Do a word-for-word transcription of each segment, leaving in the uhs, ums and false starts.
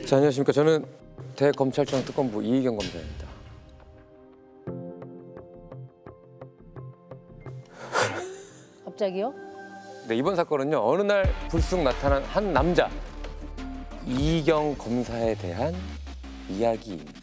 자, 안녕하십니까. 저는 대검찰청 특검부 이희경 검사입니다. 갑자기요? 네, 이번 사건은요. 어느 날 불쑥 나타난 한 남자. 이희경 검사에 대한 이야기입니다.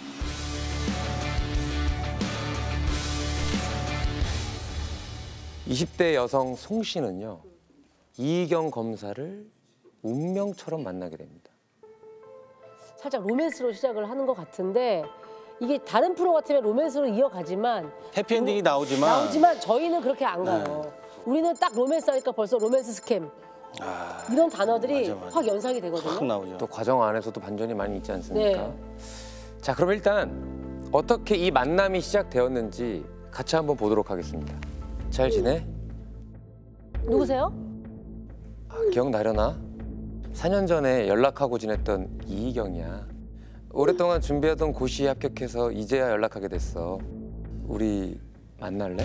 이십 대 여성 송 씨는요. 이희경 검사를 운명처럼 만나게 됩니다. 살짝 로맨스로 시작을 하는 것 같은데 이게 다른 프로 같으면 로맨스로 이어가지만 해피엔딩이 나오지만 나오지만 저희는 그렇게 안 가요. 네. 우리는 딱 로맨스 하니까 벌써 로맨스 스캠 아, 이런 단어들이 맞아, 맞아. 확 연상이 되거든요. 확 나오죠. 또 과정 안에서도 반전이 많이 있지 않습니까? 네. 자, 그럼 일단 어떻게 이 만남이 시작되었는지 같이 한번 보도록 하겠습니다. 잘 지내? 누구세요? 아, 기억나려나? 사 년 전에 연락하고 지냈던 이희경이야. 오랫동안 준비하던 고시에 합격해서 이제야 연락하게 됐어. 우리 만날래?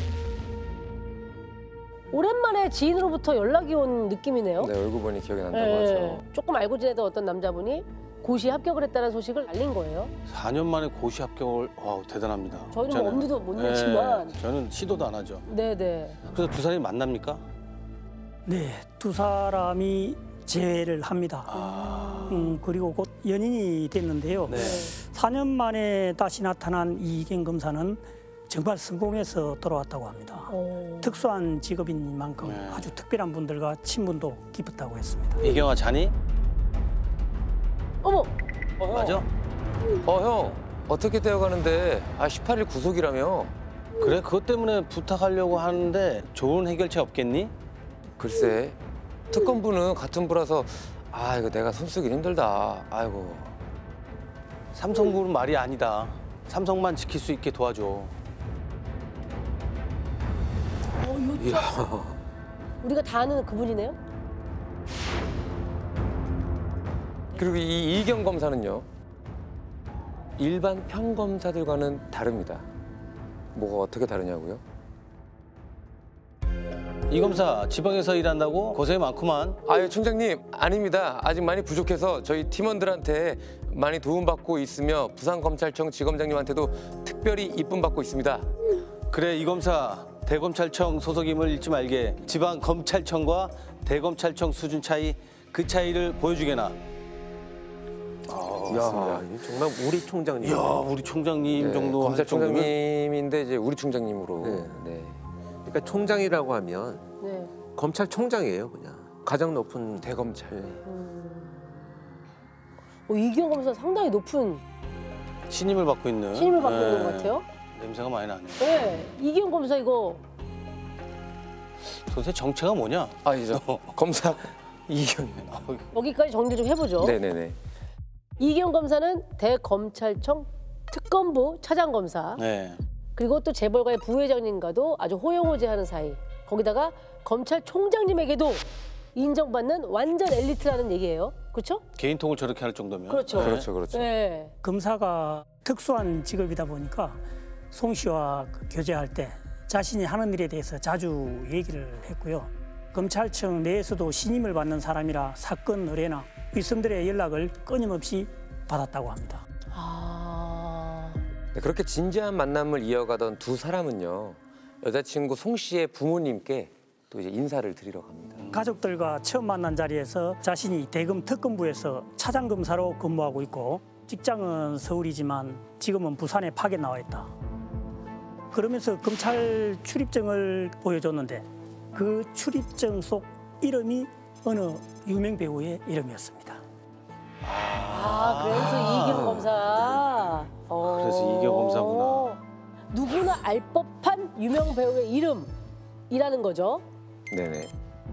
오랜만에 지인으로부터 연락이 온 느낌이네요. 내 얼굴 보니 기억이 난다고 네. 하죠. 조금 알고 지내던 어떤 남자분이 고시에 합격을 했다는 소식을 알린 거예요. 사 년 만에 고시 합격을 와 대단합니다. 저희는 뭐 저는. 엄두도 못 네, 내지만 저는 시도도 안 하죠. 네네. 그래서 두 사람이 만납니까? 네, 두 사람이 재회를 합니다. 아, 음, 그리고 곧 연인이 됐는데요. 네. 사 년 만에 다시 나타난 이희경 검사는 정말 성공해서 돌아왔다고 합니다. 오. 특수한 직업인 만큼 네. 아주 특별한 분들과 친분도 깊었다고 했습니다. 이경아 자니? 어머! 어, 형. 맞아? 어, 형. 어떻게 되어가는데? 아, 십팔 일 구속이라며? 그래 그것 때문에 부탁하려고 하는데 좋은 해결책 없겠니? 글쎄, 특검부는 같은 부라서 아, 이거 내가 손쓰기 힘들다. 아이고. 삼성부는 말이 아니다. 삼성만 지킬 수 있게 도와줘. 어, 이거 우리가 다 아는 그분이네요? 그리고 이 이희경 검사는요. 일반 평검사들과는 다릅니다. 뭐가 어떻게 다르냐고요? 이 검사 지방에서 일한다고 고생이 많구만. 아유, 총장님, 아닙니다. 아직 많이 부족해서 저희 팀원들한테 많이 도움받고 있으며 부산검찰청 지검장님한테도 특별히 이쁨받고 있습니다. 그래 이 검사 대검찰청 소속임을 잊지 말게. 지방검찰청과 대검찰청 수준 차이 그 차이를 보여주게나. 맞습니다. 정말 우리 총장님. 이야 우리 총장님 네, 정도 할 정도면 검찰총장님인데 이제 우리 총장님으로. 네. 네. 그러니까 총장이라고 하면 네. 검찰총장이에요, 그냥. 가장 높은 대검찰. 네. 어, 이기영 검사 상당히 높은 신임을 받고 있는. 신임을 받고 네. 있는 것 같아요. 냄새가 많이 나네. 네. 이기영 검사 이거 도대체 정체가 뭐냐? 아, 이제 검사 이희경이요. 여기까지 정리 좀 해보죠. 네네네. 이기영 검사는 대검찰청 특검부 차장검사 네. 그리고 또 재벌가의 부회장님과도 아주 호영호재하는 사이. 거기다가 검찰총장님에게도 인정받는 완전 엘리트라는 얘기예요. 그렇죠? 개인톡을 저렇게 할 정도면. 그렇죠. 네. 그렇죠, 그렇죠. 네. 검사가 특수한 직업이다 보니까 송 씨와 그 교제할 때 자신이 하는 일에 대해서 자주 얘기를 했고요. 검찰청 내에서도 신임을 받는 사람이라 사건 의뢰나 윗선들의 연락을 끊임없이 받았다고 합니다. 아. 네, 그렇게 진지한 만남을 이어가던 두 사람은요. 여자친구 송 씨의 부모님께 또 이제 인사를 드리러 갑니다. 가족들과 처음 만난 자리에서 자신이 대검 특검부에서 차장검사로 근무하고 있고 직장은 서울이지만 지금은 부산에 파견 나와 있다. 그러면서 검찰 출입증을 보여줬는데 그 출입증 속 이름이 어느 유명 배우의 이름이었습니다. 아, 그래서 이기영 검사. 어. 그래서 이기영 검사구나. 누구나 알 법한 유명 배우의 이름이라는 거죠. 네네.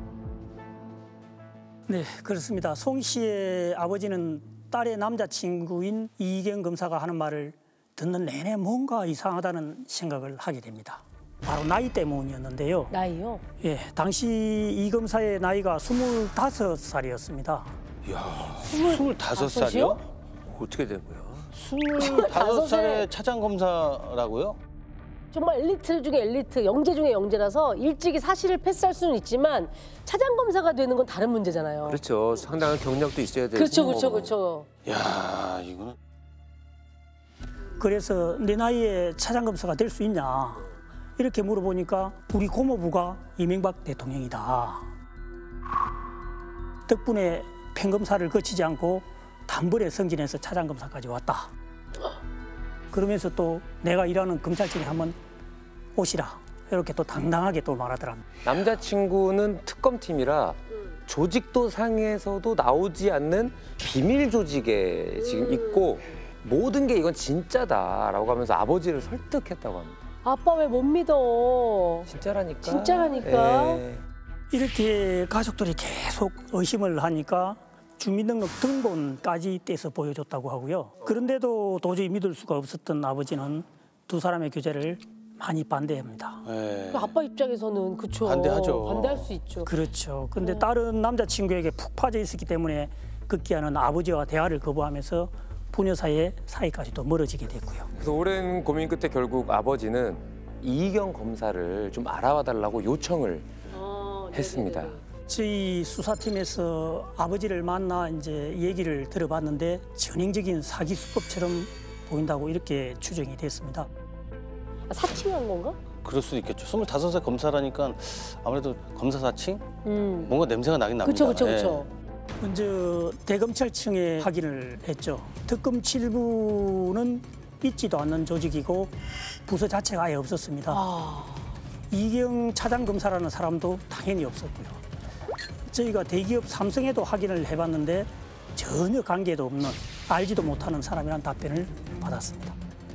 네, 그렇습니다. 송 씨의 아버지는 딸의 남자친구인 이희경 검사가 하는 말을 듣는 내내 뭔가 이상하다는 생각을 하게 됩니다. 바로 나이 때문이었는데요. 나이요? 예, 당시 이 검사의 나이가 스물다섯 살이었습니다. 이야, 스물다섯 살이요? 다섯이요? 어떻게 된 거야? 스물다섯 살의 차장검사라고요? 정말 엘리트 중에 엘리트, 영재 중에 영재라서 일찍이 사실을 패스할 수는 있지만 차장 검사가 되는 건 다른 문제잖아요. 그렇죠. 상당한 경력도 있어야 되고. 그렇죠, 그렇죠, 그렇죠. 야, 이거는 그래서 내 나이에 차장 검사가 될 수 있냐 이렇게 물어보니까 우리 고모부가 이명박 대통령이다. 덕분에 팽검사를 거치지 않고 단번에 승진해서 차장 검사까지 왔다. 그러면서 또 내가 일하는 검찰청에 한번 오시라 이렇게 또 당당하게 또 말하더랍니다. 남자친구는 특검팀이라 조직도 상에서도 나오지 않는 비밀 조직에 지금 있고 모든 게 이건 진짜다라고 하면서 아버지를 설득했다고 합니다. 아빠 왜 못 믿어? 진짜라니까. 진짜라니까. 예. 이렇게 가족들이 계속 의심을 하니까 주민등록 등본까지 떼서 보여줬다고 하고요. 그런데도 도저히 믿을 수가 없었던 아버지는 두 사람의 교제를 많이 반대합니다. 예. 그 아빠 입장에서는 그쵸. 반대하죠. 반대할 수 있죠. 그렇죠. 근데 다른 남자친구에게 푹 빠져 있었기 때문에 급기야는 아버지와 대화를 거부하면서 부녀 사이의 사이까지도 멀어지게 됐고요. 그래서 오랜 고민 끝에 결국 아버지는 이희경 검사를 좀 알아봐 달라고 요청을 어, 했습니다. 저희 수사팀에서 아버지를 만나 이제 얘기를 들어봤는데 전형적인 사기 수법처럼 보인다고 이렇게 추정이 됐습니다. 아, 사칭한 건가? 그럴 수도 있겠죠. 스물다섯 살 검사라니까 아무래도 검사 사칭? 음. 뭔가 냄새가 나긴 납니다. 그쵸, 그쵸, 예. 그쵸. 먼저 대검찰청에 확인을 했죠. 특검 칠부는 있지도 않는 조직이고 부서 자체가 아예 없었습니다. 아, 이경 차장검사라는 사람도 당연히 없었고요. 저희가 대기업 삼성에도 확인을 해봤는데 전혀 관계도 없는 알지도 못하는 사람이라는 답변을 받았습니다.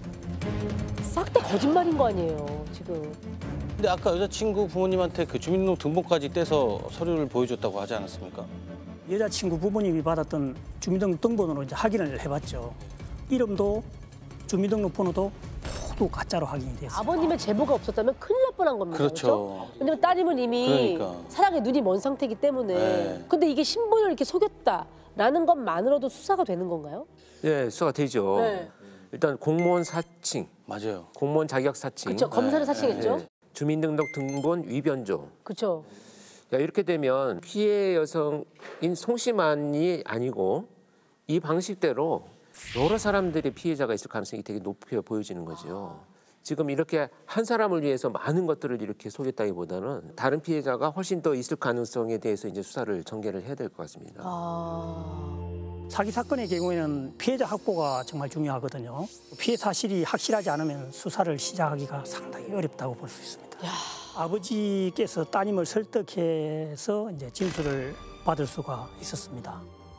싹 다 거짓말인 거 아니에요, 지금. 근데 아까 여자친구 부모님한테 그 주민등록 등본까지 떼서 서류를 보여줬다고 하지 않았습니까? 여자친구 부모님이 받았던 주민등록 등본으로 이제 확인을 해봤죠. 이름도 주민등록 번호도 모두 가짜로 확인이 됐어요. 아버님의 제보가 없었다면 큰일 날 뻔한 겁니다. 그렇죠. 그렇죠? 왜냐면 따님은 이미 그러니까. 사랑에 눈이 먼 상태이기 때문에. 네. 근데 이게 신분을 이렇게 속였다라는 것만으로도 수사가 되는 건가요? 예, 수사가 되죠. 네. 일단 공무원 사칭, 맞아요. 공무원 자격 사칭, 그렇죠. 검사를 사칭했죠. 예, 주민등록 등본 위변조. 그렇죠. 야, 이렇게 되면 피해 여성인 송씨만이 아니고 이 방식대로 여러 사람들이 피해자가 있을 가능성이 되게 높게 보여지는 거죠. 지금 이렇게 한 사람을 위해서 많은 것들을 이렇게 속였다기보다는 다른 피해자가 훨씬 더 있을 가능성에 대해서 이제 수사를 전개를 해야 될 것 같습니다. 아, 사기 사건의 경우에는 피해자 확보가 정말 중요하거든요. 피해 사실이 확실하지 않으면 수사를 시작하기가 상당히 어렵다고 볼 수 있습니다. 아버지께서 따님을 설득해서 이제 진술을 받을 수가 있었습니다.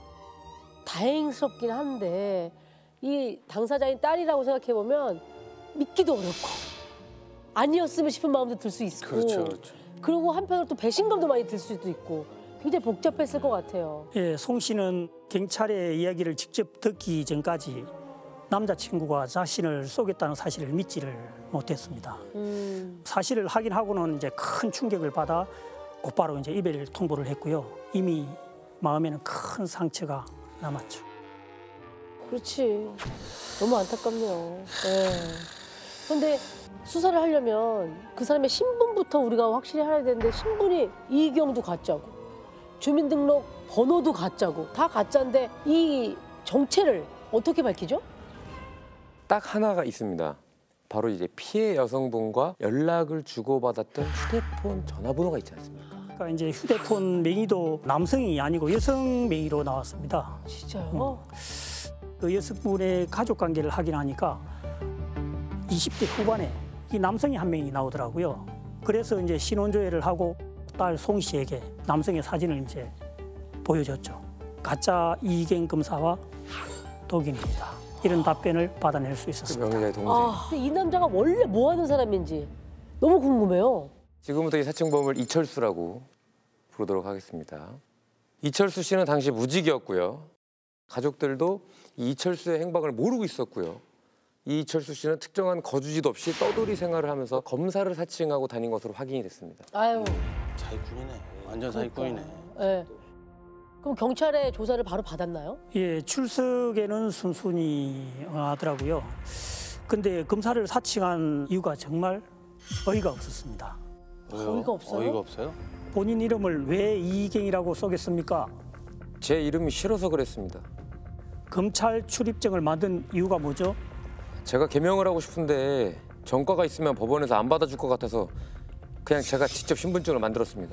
다행스럽긴 한데 이 당사자인 딸이라고 생각해 보면 믿기도 어렵고 아니었으면 싶은 마음도 들 수 있고. 그렇죠, 그렇죠. 그리고 한편으로 또 배신감도 많이 들 수도 있고 굉장히 복잡했을 것 같아요. 예, 송 씨는 경찰의 이야기를 직접 듣기 전까지 남자친구가 자신을 쏘겠다는 사실을 믿지를 못했습니다. 음, 사실을 확인하고는 이제 큰 충격을 받아 곧바로 이제 이별 통보를 했고요. 이미 마음에는 큰 상처가 남았죠. 그렇지. 너무 안타깝네요. 네. 근데 수사를 하려면 그 사람의 신분부터 우리가 확실히 알아야 되는데 신분이 이경도 가짜고 주민등록 번호도 가짜고 다 가짜인데 이 정체를 어떻게 밝히죠? 딱 하나가 있습니다. 바로 이제 피해 여성분과 연락을 주고받았던 휴대폰 전화번호가 있지 않습니까? 그러니까 이제 휴대폰 명의도 남성이 아니고 여성 명의로 나왔습니다. 진짜요? 그 여성분의 가족 관계를 확인하니까 이십 대 후반에 이 남성이 한 명이 나오더라고요. 그래서 이제 신원조회를 하고 딸 송 씨에게 남성의 사진을 이제 보여줬죠. 가짜 이경 검사와 독인입니다. 이런 답변을 받아낼 수 있었습니다. 명의자의 동생. 아, 근데 이 남자가 원래 뭐 하는 사람인지 너무 궁금해요. 지금부터 이 사칭범을 이철수라고 부르도록 하겠습니다. 이철수 씨는 당시 무직이었고요. 가족들도 이 이철수의 행방을 모르고 있었고요. 이 이철수 씨는 특정한 거주지도 없이 떠돌이 생활을 하면서 검사를 사칭하고 다닌 것으로 확인이 됐습니다. 아유, 사기꾼이네. 완전 사기꾼이네. 네. 그럼 경찰의 조사를 바로 받았나요? 예, 출석에는 순순히 하더라고요. 근데 검사를 사칭한 이유가 정말 어이가 없었습니다. 왜요? 어이가 없어요? 어이가 없어요? 본인 이름을 왜 이희경이라고 써겠습니까? 제 이름이 싫어서 그랬습니다. 검찰 출입증을 만든 이유가 뭐죠? 제가 개명을 하고 싶은데 전과가 있으면 법원에서 안 받아줄 것 같아서 그냥 제가 직접 신분증을 만들었습니다.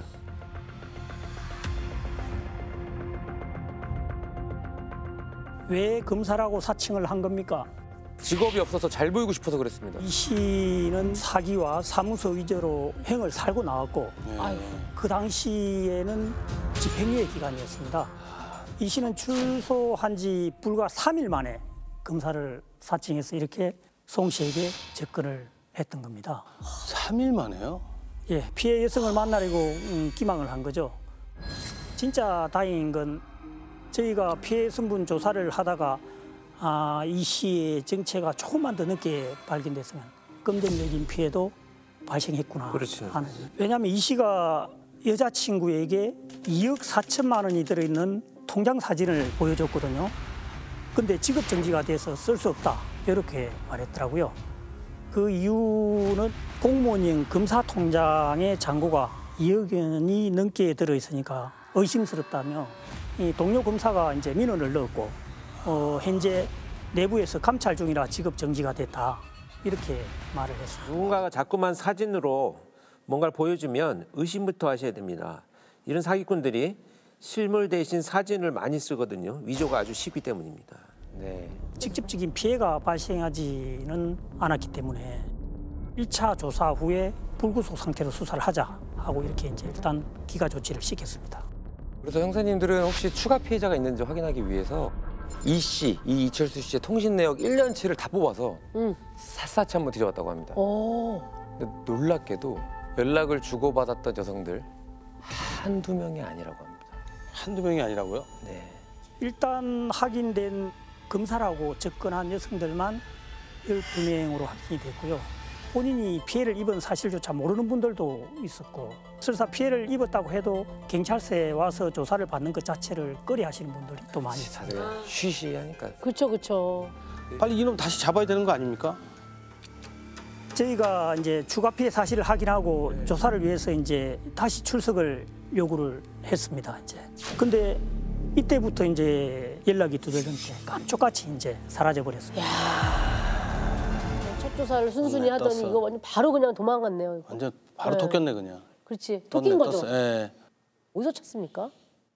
왜 검사라고 사칭을 한 겁니까? 직업이 없어서 잘 보이고 싶어서 그랬습니다. 이 씨는 사기와 사무소 위조로 형을 살고 나왔고 아이고. 그 당시에는 집행유예 기간이었습니다. 이 씨는 출소한 지 불과 삼 일 만에 검사를 사칭해서 이렇게 송 씨에게 접근을 했던 겁니다. 삼 일 만에요? 예, 피해 여성을 만나려고 음, 기망을 한 거죠. 진짜 다행인 건 저희가 피해 성분 조사를 하다가 아, 이 씨의 정체가 조금만 더 늦게 발견됐으면 금전적인 피해도 발생했구나 그렇죠. 하는. 왜냐하면 이 씨가 여자친구에게 이억 사천만 원이 들어있는 통장 사진을 보여줬거든요. 근데 직업 정지가 돼서 쓸 수 없다 이렇게 말했더라고요. 그 이유는 공무원형 검사 통장의 잔고가 이억 원이 넘게 들어있으니까 의심스럽다며 이 동료 검사가 이제 민원을 넣었고 어, 현재 내부에서 감찰 중이라 직업 정지가 됐다 이렇게 말을 했습니다. 누군가가 자꾸만 사진으로 뭔가를 보여주면 의심부터 하셔야 됩니다. 이런 사기꾼들이 실물 대신 사진을 많이 쓰거든요. 위조가 아주 쉽기 때문입니다. 네. 직접적인 피해가 발생하지는 않았기 때문에 일 차 조사 후에 불구속 상태로 수사를 하자 하고 이렇게 이제 일단 기가 조치를 시켰습니다. 그래서 형사님들은 혹시 추가 피해자가 있는지 확인하기 위해서 이 씨, 이 이철수 씨의 통신 내역 일 년치를 다 뽑아서 응. 샅샅이 한번 뒤져봤다고 합니다. 오. 근데 놀랍게도 연락을 주고받았던 여성들 한두 명이 아니라고 합니다. 한두 명이 아니라고요? 네. 일단 확인된 검사라고 접근한 여성들만 열두 명으로 확인이 됐고요. 본인이 피해를 입은 사실조차 모르는 분들도 있었고 설사 피해를 입었다고 해도 경찰서에 와서 조사를 받는 것 자체를 꺼려하시는 분들이 또 많이 있어요. 다들 쉬쉬하니까. 그렇죠, 그렇죠. 빨리 이놈 다시 잡아야 되는 거 아닙니까? 저희가 이제 추가 피해 사실을 확인하고 네. 조사를 위해서 이제 다시 출석을 요구를 했습니다. 이제 근데 이때부터 이제 연락이 두절된 게 깜짝같이 이제 사라져 버렸습니다. 첫 조사를 순순히 네, 하더니 떴어. 이거 완전 바로 그냥 도망갔네요. 이거. 완전 바로 네. 토꼈네 그냥. 그렇지. 떴네, 토낀 거죠. 떴어. 예. 어디서 찾습니까?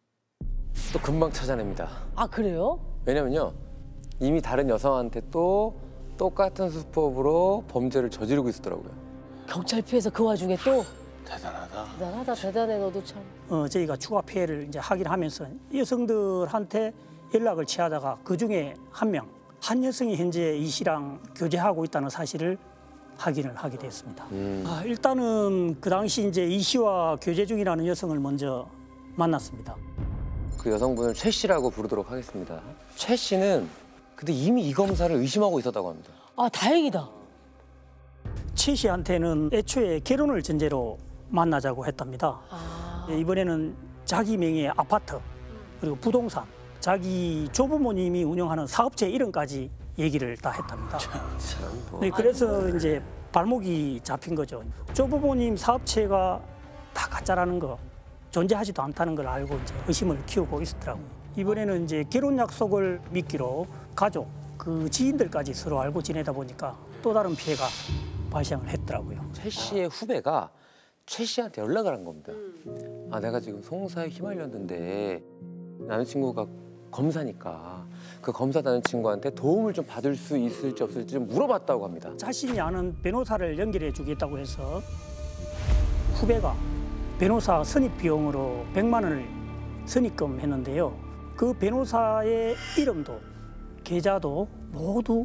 또 금방 찾아냅니다. 아 그래요? 왜냐면요. 이미 다른 여성한테 또 똑같은 수법으로 범죄를 저지르고 있었더라고요. 경찰 피해서 그 와중에 또 대단하다. 대단하다 대단해 너도 참. 어, 저희가 추가 피해를 이제 확인하면서 여성들한테 연락을 취하다가 그 중에 한 명, 한 여성이 현재 이 씨랑 교제하고 있다는 사실을 확인을 하게 됐습니다. 음. 아, 일단은 그 당시 이제 이 씨와 교제 중이라는 여성을 먼저 만났습니다. 그 여성분을 최 씨라고 부르도록 하겠습니다. 최 씨는 근데 이미 이 검사를 의심하고 있었다고 합니다. 아 다행이다. 최 씨한테는 애초에 결혼을 전제로 만나자고 했답니다. 아. 예, 이번에는 자기 명의의 아파트 그리고 부동산, 자기 조부모님이 운영하는 사업체 이름까지 얘기를 다 했답니다. 네, 그래서 이제 발목이 잡힌 거죠. 조부모님 사업체가 다 가짜라는 거, 존재하지도 않다는 걸 알고 이제 의심을 키우고 있었더라고요. 이번에는 이제 결혼 약속을 미끼로 가족, 그 지인들까지 서로 알고 지내다 보니까 또 다른 피해가 발생을 했더라고요. 최 씨의 후배가 최 씨한테 연락을 한 겁니다. 아 내가 지금 송사에 휘말렸는데 남자친구가 검사니까 그 검사 남자친구한테 도움을 좀 받을 수 있을지 없을지 좀 물어봤다고 합니다. 자신이 아는 변호사를 연결해 주겠다고 해서 후배가 변호사 선입 비용으로 백만 원을 선입금 했는데요. 그 변호사의 이름도 계좌도 모두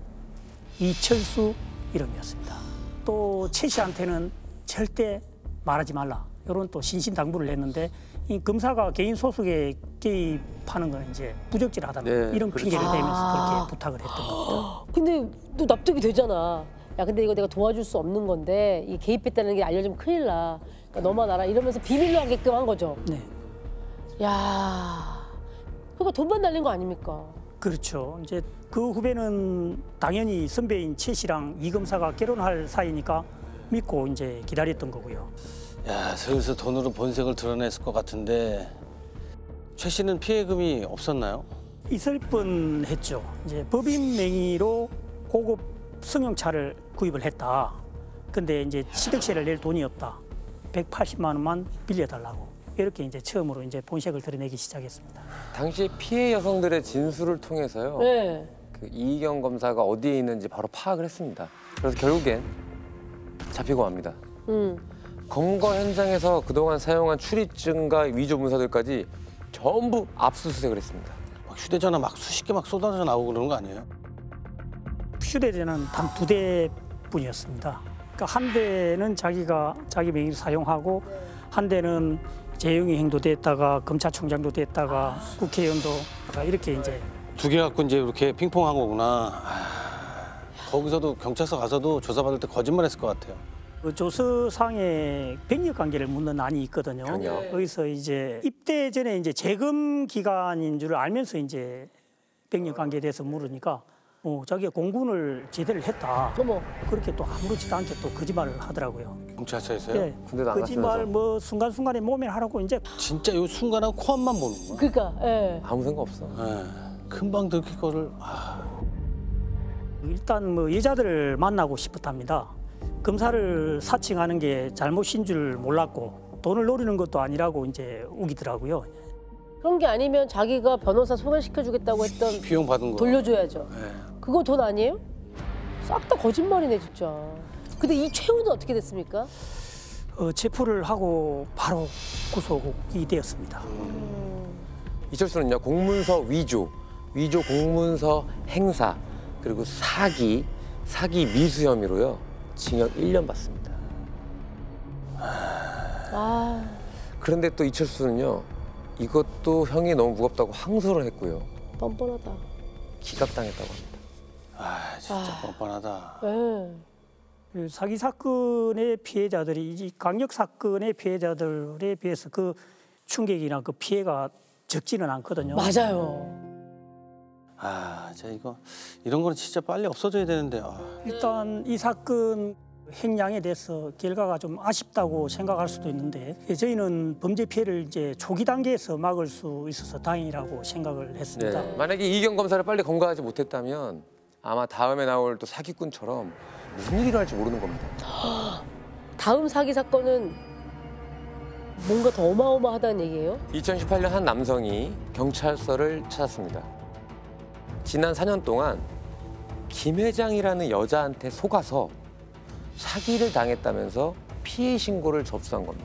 이철수 이름이었습니다. 또 최 씨한테는 절대 말하지 말라 이런 또 신신당부를 했는데 이 검사가 개인 소속에 개입하는 건 이제 부적절하다는 네, 이런 그렇죠. 핑계를 대면서 아. 그렇게 부탁을 했던 겁니다. 근데 또 납득이 되잖아. 야 근데 이거 내가 도와줄 수 없는 건데 이 개입했다는 게 알려지면 큰일 나. 그러니까 너만 알아 이러면서 비밀로 하게끔 한 거죠. 네. 야. 그러니까 돈만 날린 거 아닙니까? 그렇죠. 이제 그 후배는 당연히 선배인 최 씨랑 이 검사가 결혼할 사이니까 믿고 이제 기다렸던 거고요. 야, 슬슬 돈으로 본색을 드러냈을 것 같은데 최 씨는 피해금이 없었나요? 있을 뻔했죠. 이제 법인 명의로 고급 승용차를 구입을 했다. 근데 이제 취득세를 낼 돈이 없다. 백팔십만 원만 빌려달라고. 이렇게 이제 처음으로 이제 본색을 드러내기 시작했습니다. 당시 피해 여성들의 진술을 통해서요. 네. 그 이희경 검사가 어디에 있는지 바로 파악을 했습니다. 그래서 결국엔 잡히고 맙니다. 음. 검거 현장에서 그동안 사용한 출입증과 위조 문서들까지 전부 압수수색을 했습니다. 막 휴대전화 막 수십 개 막 쏟아져 나오고 그러는 거 아니에요? 휴대전화는 단 두 대뿐이었습니다. 그러니까 한 대는 자기가 자기 명의로 사용하고 한 대는 재영이 행도 됐다가 검찰총장도 됐다가 국회의원도 이렇게 이제 두 개 갖고 이제 이렇게 핑퐁한 거구나. 아, 거기서도 경찰서 가서도 조사받을 때 거짓말했을 것 같아요. 그 조서상에 병력 관계를 묻는 안이 있거든요. 병력. 거기서 이제 입대 전에 이제 재검 기간인 줄 알면서 이제 병력 관계에 대해서 물으니까 어, 자기가 공군을 제대를 했다. 어머. 그렇게 또 아무렇지도 않게 또 거짓말을 하더라고요. 경찰서에서요? 예. 군대도 안 거짓말 갔으면서. 뭐 순간순간에 모면하라고 이제 진짜 요 순간하고 코앞만 보는 거야. 그러니까. 예. 아무 생각 없어. 예. 금방 들킬 거를. 아. 일단 뭐 여자들을 만나고 싶었답니다. 검사를 사칭하는 게 잘못인 줄 몰랐고 돈을 노리는 것도 아니라고 이제 우기더라고요. 그런 게 아니면 자기가 변호사 소개시켜주겠다고 했던 비용 받은 거. 돌려줘야죠. 예. 그거 돈 아니에요? 싹 다 거짓말이네 진짜. 근데 이 최후는 어떻게 됐습니까? 어, 체포를 하고 바로 구속이 되었습니다. 이철수는요 공문서 위조, 위조 공문서 행사 그리고 사기, 사기 미수 혐의로요 징역 일 년 받습니다. 아, 그런데 또 이철수는요 이것도 형이 너무 무겁다고 항소를 했고요 뻔뻔하다. 기각당했다고 합니다. 아, 진짜 뻔뻔하다. 예. 그 사기 사건의 피해자들이 이 강력 사건의 피해자들에 비해서 그 충격이나 그 피해가 적지는 않거든요. 맞아요. 아, 자 이거 이런 거는 진짜 빨리 없어져야 되는데. 아. 일단 이 사건 행량에 대해서 결과가 좀 아쉽다고 생각할 수도 있는데 저희는 범죄 피해를 이제 초기 단계에서 막을 수 있어서 다행이라고 생각을 했습니다. 네. 만약에 이희경 검사를 빨리 검거하지 못했다면 아마 다음에 나올 또 사기꾼처럼 무슨 일이 일어날지 모르는 겁니다. 다음 사기 사건은 뭔가 더 어마어마하다는 얘기예요? 이천십팔 년 한 남성이 경찰서를 찾았습니다. 지난 사 년 동안 김 회장이라는 여자한테 속아서 사기를 당했다면서 피해 신고를 접수한 겁니다.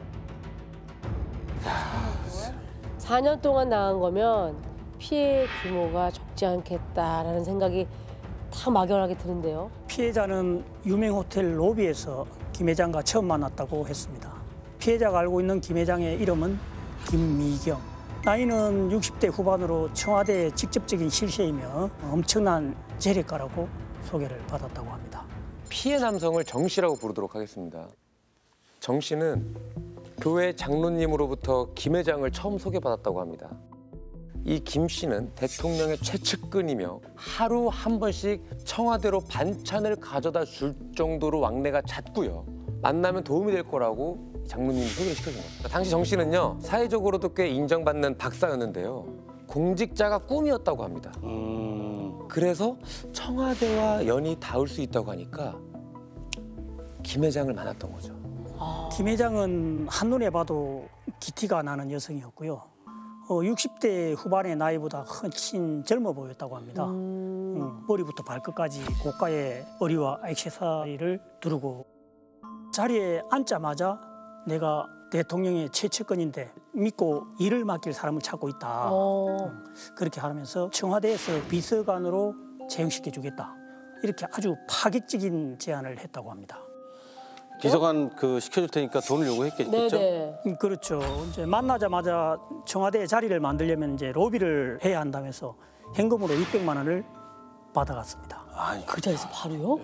사 년 동안 당한 거면 피해 규모가 적지 않겠다라는 생각이 다 막연하게 드는데요. 피해자는 유명 호텔 로비에서 김 회장과 처음 만났다고 했습니다. 피해자가 알고 있는 김 회장의 이름은 김미경. 나이는 육십 대 후반으로 청와대의 직접적인 실세이며 엄청난 재력가라고 소개를 받았다고 합니다. 피해 남성을 정 씨라고 부르도록 하겠습니다. 정 씨는 교회 장로님으로부터 김 회장을 처음 소개받았다고 합니다. 이 김 씨는 대통령의 최측근이며 하루 한 번씩 청와대로 반찬을 가져다 줄 정도로 왕래가 잦고요. 만나면 도움이 될 거라고 장로님이 소개를 시켜준 겁니다. 당시 정 씨는요 사회적으로도 꽤 인정받는 박사였는데요. 공직자가 꿈이었다고 합니다. 음. 그래서 청와대와 연이 닿을 수 있다고 하니까 김 회장을 만났던 거죠. 김 회장은 한눈에 봐도 기티가 나는 여성이었고요. 어, 육십 대 후반의 나이보다 훨씬 젊어 보였다고 합니다. 음, 음, 머리부터 발끝까지 고가의 머리와 액세서리를 두르고 자리에 앉자마자 내가 대통령의 최측근인데 믿고 일을 맡길 사람을 찾고 있다. 어, 그렇게 하면서 청와대에서 비서관으로 채용시켜주겠다. 이렇게 아주 파격적인 제안을 했다고 합니다. 비서관 그 시켜줄 테니까 돈을 요구했겠죠? 네네. 음, 그렇죠. 이제 만나자마자 청와대 자리를 만들려면 이제 로비를 해야 한다면서 현금으로 육백만 원을 받아갔습니다. 아, 그 자리에서 바로요?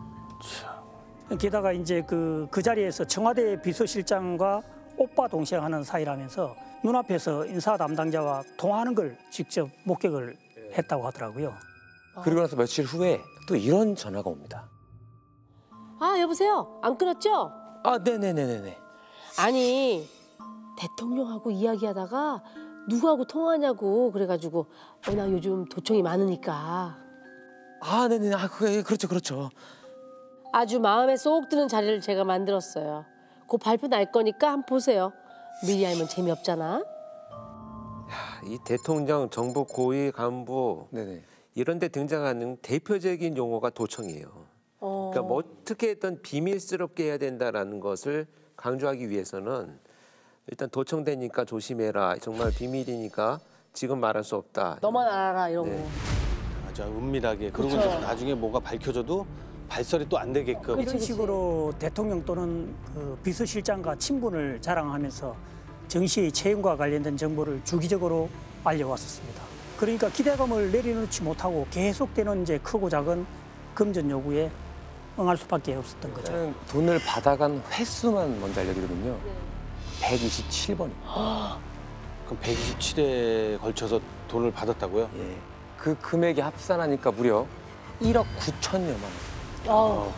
게다가 이제 그, 그 자리에서 청와대 비서실장과 오빠 동생하는 사이라면서 눈앞에서 인사 담당자와 통화하는 걸 직접 목격을 했다고 하더라고요. 그리고 나서 며칠 후에 또 이런 전화가 옵니다. 아 여보세요. 안 끊었죠? 아, 네네네네네. 아니 대통령하고 이야기하다가 누구하고 통화하냐고 그래가지고 어, 나 요즘 도청이 많으니까 아, 네네. 아, 그게 그렇죠, 그렇죠. 아주 마음에 쏙 드는 자리를 제가 만들었어요. 곧 발표 날 거니까 한번 보세요. 미리 알면 재미없잖아. 이 대통령, 정부 고위 간부 네네. 이런 데 등장하는 대표적인 용어가 도청이에요. 어. 그러니까 뭐 어떻게든 비밀스럽게 해야 된다라는 것을 강조하기 위해서는 일단 도청되니까 조심해라. 정말 비밀이니까 지금 말할 수 없다. 너만 알아라 이런 네. 거. 맞아, 은밀하게. 그리고 그쵸. 이제 나중에 뭐가 밝혀져도 발설이 또 안 되게끔. 그치, 이런 그치. 식으로 대통령 또는 그 비서실장과 친분을 자랑하면서 정시의 채용과 관련된 정보를 주기적으로 알려왔었습니다. 그러니까 기대감을 내려놓지 못하고 계속되는 이제 크고 작은 금전 요구에 응할 수밖에 없었던 거죠. 저는 돈을 받아간 횟수만 먼저 알려드리면요. 백이십칠 번입니다. 그럼 백이십칠 회에 걸쳐서 돈을 받았다고요? 예. 그 금액이 합산하니까 무려 일억 구천여만 원. 아,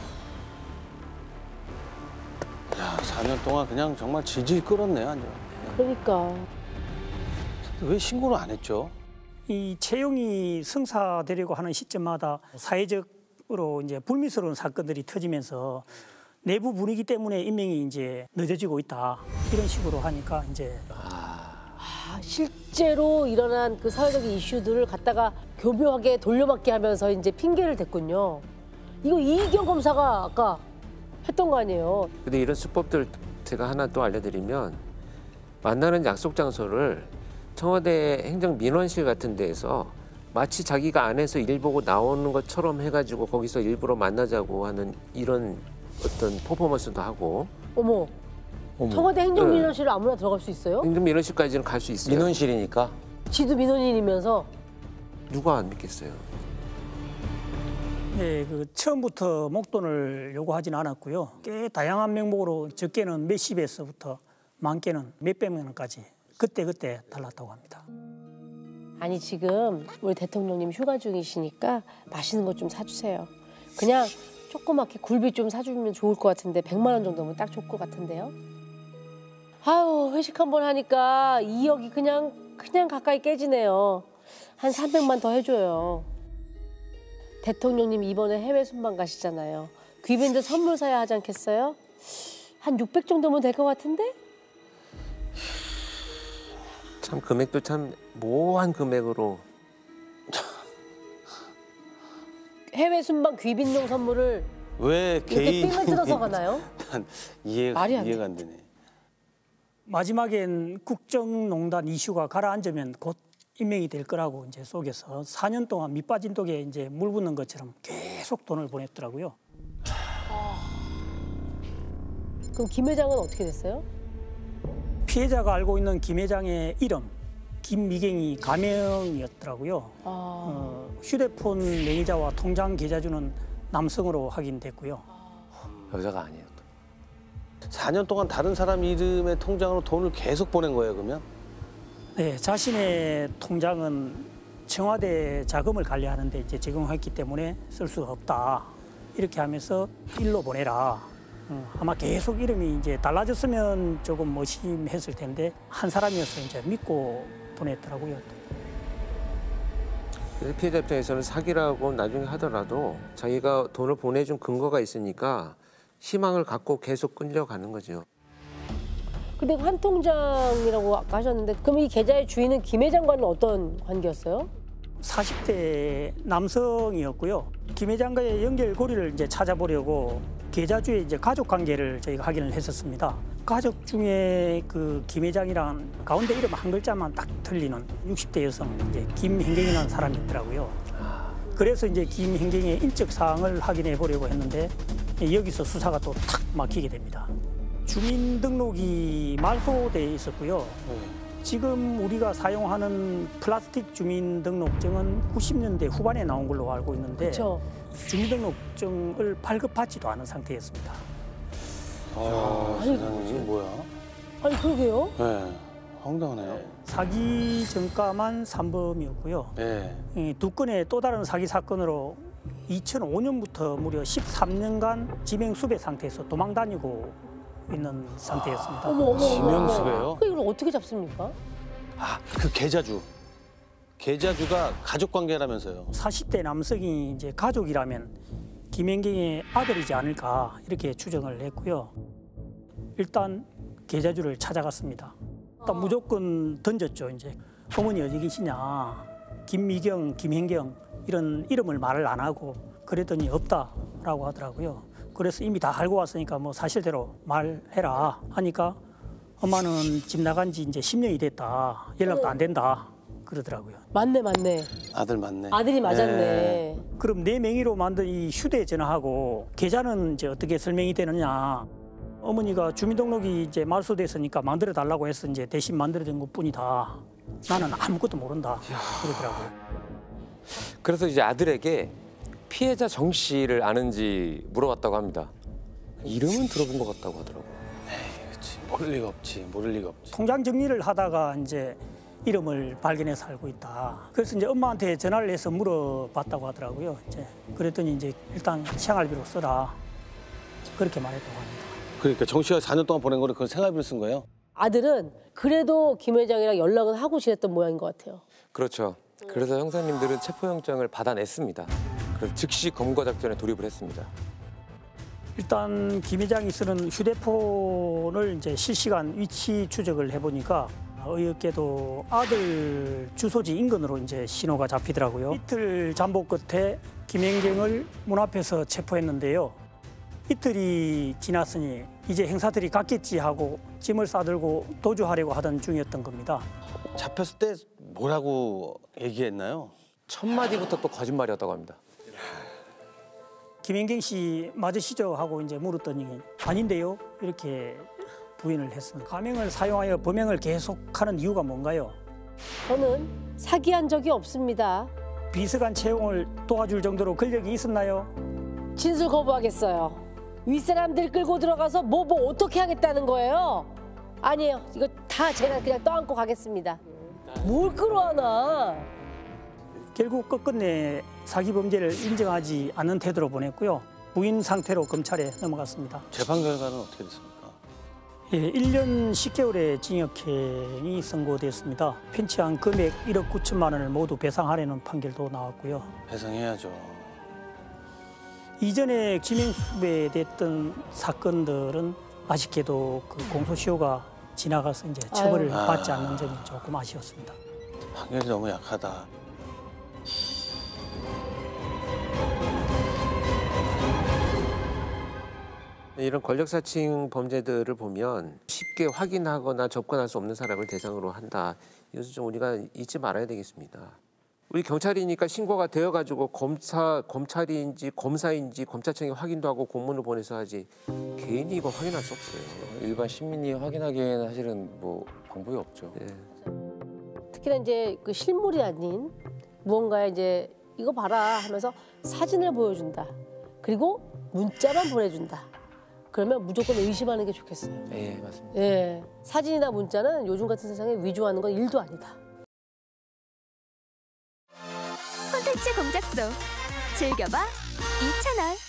야, 사 년 동안 그냥 정말 질질 끌었네, 완전. 그러니까. 왜 신고를 안 했죠? 이 채용이 성사되려고 하는 시점마다 사회적으로 이제 불미스러운 사건들이 터지면서 내부 분위기 때문에 임명이 이제 늦어지고 있다 이런 식으로 하니까 이제 아, 실제로 일어난 그 사회적인 이슈들을 갖다가 교묘하게 돌려막기 하면서 이제 핑계를 댔군요. 이거 이희경 검사가 아까 했던 거 아니에요? 근데 이런 수법들 제가 하나 또 알려드리면 만나는 약속 장소를 청와대 행정민원실 같은 데에서 마치 자기가 안에서 일 보고 나오는 것처럼 해가지고 거기서 일부러 만나자고 하는 이런 어떤 퍼포먼스도 하고 어머, 어머. 청와대 행정민원실을 아무나 들어갈 수 있어요? 행정민원실까지는 갈 수 있어요. 민원실이니까. 지도 민원인이면서 누가 안 믿겠어요. 네, 그 처음부터 목돈을 요구하지는 않았고요. 꽤 다양한 명목으로 적게는 몇십에서부터 많게는 몇백만 원까지 그때 그때 달랐다고 합니다. 아니 지금 우리 대통령님 휴가 중이시니까 맛있는 것 좀 사주세요. 그냥 조그맣게 굴비 좀 사주면 좋을 것 같은데 백만 원 정도면 딱 좋을 것 같은데요. 아유 회식 한번 하니까 이억이 그냥 그냥 가까이 깨지네요. 한 삼백만 더 해줘요. 대통령님 이번에 해외 순방 가시잖아요. 귀빈들 선물 사야 하지 않겠어요? 한 육백 정도면 될 것 같은데? 참 금액도 참 모호한 금액으로 해외 순방 귀빈용 선물을 왜 이렇게 개인 삥을 뜯어서 가나요? 난 이해가 말이 안 돼. 이해가 안 되네. 마지막엔 국정농단 이슈가 가라앉으면 곧 임명이 될 거라고 이제 속에서 사 년 동안 밑빠진 독에 이제 물 붓는 것처럼 계속 돈을 보냈더라고요. 그럼 김 회장은 어떻게 됐어요? 피해자가 알고 있는 김 회장의 이름 김미경이 가명이었더라고요. 아, 어, 휴대폰 매니저와 통장 계좌주는 남성으로 확인됐고요. 여자가 아니에요. 사 년 동안 다른 사람 이름의 통장으로 돈을 계속 보낸 거예요, 그러면? 네, 자신의 통장은 청와대 자금을 관리하는데 이제 제공했기 때문에 쓸 수가 없다. 이렇게 하면서 일로 보내라. 어, 아마 계속 이름이 이제 달라졌으면 조금 의심했을 텐데 한 사람이어서 이제 믿고 보냈더라고요. 그래서 피해자 입장에서는 사기라고 나중에 하더라도 자기가 돈을 보내준 근거가 있으니까 희망을 갖고 계속 끌려가는 거죠. 근데 한 통장이라고 아까 하셨는데 그럼 이 계좌의 주인은 김 회장과는 어떤 관계였어요? 사십 대 남성이었고요. 김 회장과의 연결고리를 이제 찾아보려고 계좌주의 이제 가족 관계를 저희가 확인을 했었습니다. 가족 중에 그 김 회장이랑 가운데 이름 한 글자만 딱 틀리는 육십 대 여성 이제 김현경이라는 사람이 있더라고요. 그래서 이제 김현경의 인적 사항을 확인해 보려고 했는데 여기서 수사가 또 탁 막히게 됩니다. 주민등록이 말소돼 있었고요. 지금 우리가 사용하는 플라스틱 주민등록증은 구십 년대 후반에 나온 걸로 알고 있는데 그렇죠. 주민등록증을 발급받지도 않은 상태였습니다. 아, 아니, 세상에 이게 뭐야? 아니 그러게요. 네, 황당하네요. 사기 전과만 삼범이었고요. 예. 이 두 건의 또 다른 사기 사건으로 이천오 년부터 무려 십삼 년간 지명수배 상태에서 도망 다니고 있는 상태였습니다. 어머, 어머, 어머. 지명수배요? 그 이걸 어떻게 잡습니까? 아, 그 계좌주. 계좌주가 가족 관계라면서요. 사십 대 남성이 이제 가족이라면 김연경의 아들이지 않을까 이렇게 추정을 했고요. 일단 계좌주를 찾아갔습니다. 일단 무조건 던졌죠. 이제 어머니 어디 계시냐, 김미경, 김현경 이런 이름을 말을 안 하고 그랬더니 없다라고 하더라고요. 그래서 이미 다 알고 왔으니까 뭐 사실대로 말해라 하니까 엄마는 집 나간 지 이제 십 년이 됐다. 연락도 안 된다. 그러더라고요. 맞네, 맞네. 아들 맞네. 아들이 맞았네. 예. 그럼 내 명의로 만든 이 휴대전화하고 계좌는 이제 어떻게 설명이 되느냐? 어머니가 주민등록이 이제 말소됐으니까 만들어 달라고 해서 이제 대신 만들어준 것뿐이다. 나는 아무것도 모른다. 그러더라고요. 그래서 이제 아들에게 피해자 정 씨를 아는지 물어봤다고 합니다. 이름은 들어본 것 같다고 하더라고요. 그렇지. 모를 리가 없지. 모를 리가 없지. 통장 정리를 하다가 이제 이름을 발견해서 알고 있다. 그래서 이제 엄마한테 전화를 해서 물어봤다고 하더라고요. 이제 그랬더니 이제 일단 생활비로 써라. 그렇게 말했다고 합니다. 그러니까 정 씨가 사 년 동안 보낸 거를 그걸 생활비로 쓴 거예요? 아들은 그래도 김 회장이랑 연락은 하고 지냈던 모양인 것 같아요. 그렇죠. 그래서 형사님들은 체포영장을 받아냈습니다. 그래서 즉시 검거 작전에 돌입을 했습니다. 일단 김 회장이 쓰는 휴대폰을 이제 실시간 위치 추적을 해보니까 어이없게도 아들 주소지 인근으로 이제 신호가 잡히더라고요. 이틀 잠복 끝에 김연경을 문 앞에서 체포했는데요. 이틀이 지났으니 이제 행사들이 갔겠지 하고 짐을 싸들고 도주하려고 하던 중이었던 겁니다. 잡혔을 때 뭐라고 얘기했나요? 첫 마디부터 또 거짓말이었다고 합니다. 김연경 씨 맞으시죠? 하고 이제 물었더니 아닌데요? 이렇게 부인을 했습니다. 가명을 사용하여 범행을 계속하는 이유가 뭔가요? 저는 사기한 적이 없습니다. 비서관 채용을 도와줄 정도로 근력이 있었나요? 진술 거부하겠어요. 윗사람들 끌고 들어가서 뭐 뭐 어떻게 하겠다는 거예요? 아니에요. 이거 다 제가 그냥 떠안고 가겠습니다. 뭘 끌어안아? 결국 끝끝내 사기 범죄를 인정하지 않는 태도로 보냈고요. 부인 상태로 검찰에 넘어갔습니다. 재판 결과는 어떻게 됐습니까? 예, 일 년 십 개월의 징역형이 선고됐습니다. 편취한 금액 일억 구천만 원을 모두 배상하라는 판결도 나왔고요. 배상해야죠. 이전에 지명수배됐던 사건들은 아쉽게도 그 공소시효가 지나가서 이제 처벌을 아유. 받지 않는 점이 조금 아쉬웠습니다. 판결이 너무 약하다. 이런 권력사칭 범죄들을 보면 쉽게 확인하거나 접근할 수 없는 사람을 대상으로 한다. 이것을 좀 우리가 잊지 말아야 되겠습니다. 우리 경찰이니까 신고가 되어가지고 검사, 검찰인지 검사인지 검찰청에 확인도 하고 공문을 보내서 하지 개인이 이거 확인할 수 없어요. 일반 시민이 확인하기에는 사실은 뭐 방법이 없죠. 네. 특히나 이제 그 실물이 아닌 무언가에 이제 이거 봐라 하면서 사진을 보여준다. 그리고 문자만 보내준다. 그러면 무조건 의심하는 게 좋겠어요. 네, 맞습니다. 예, 사진이나 문자는 요즘 같은 세상에 위조하는 건 일도 아니다. 콘텐츠 공작소 즐겨봐 이 채널.